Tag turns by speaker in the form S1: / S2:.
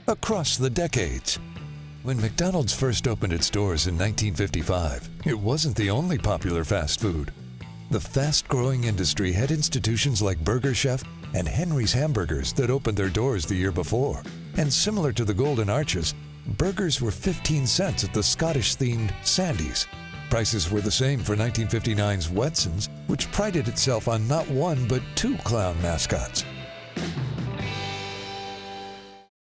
S1: across the decades. When McDonald's first opened its doors in 1955, it wasn't the only popular fast food. The fast-growing industry had institutions like Burger Chef and Henry's Hamburgers that opened their doors the year before. And similar to the Golden Arches, burgers were 15 cents at the Scottish-themed Sandy's. Prices were the same for 1959's Wetson's, which prided itself on not one but two clown mascots.